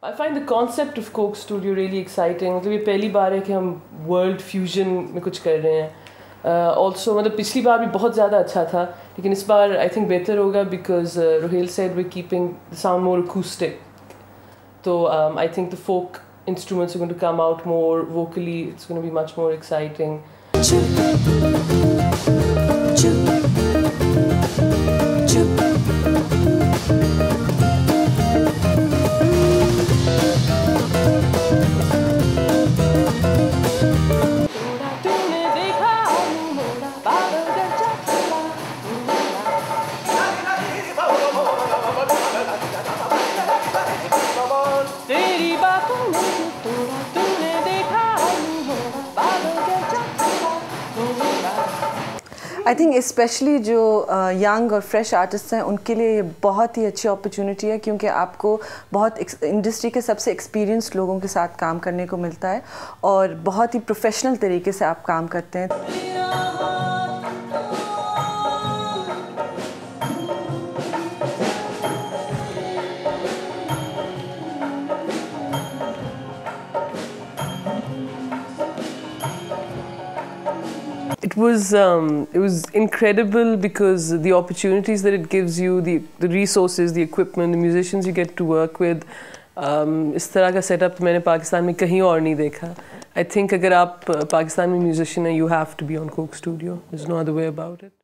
I find the concept of Coke Studio really exciting. मतलब ये पहली बार है कि हम world fusion में कुछ कर रहे हैं. Also मतलब पिछली बार भी बहुत ज़्यादा अच्छा था, लेकिन इस बार I think बेहतर होगा because Ruhail said we're keeping the sound more acoustic. So I think the folk instruments are going to come out more vocally. It's going to be much more exciting. I think specially जो young और fresh artist हैं उनके लिए ये बहुत ही अच्छी opportunity है, क्योंकि आपको बहुत इंडस्ट्री के सबसे एक्सपीरियंस्ड लोगों के साथ काम करने को मिलता है और बहुत ही प्रोफेशनल तरीके से आप काम करते हैं. It was incredible because the opportunities that it gives you, the resources, the equipment, the musicians you get to work with. इस तरह का setup मैंने पाकिस्तान में कहीं और नहीं देखा. I think अगर आप पाकिस्तान में musician हैं, you have to be on Coke Studio. There's no other way about it.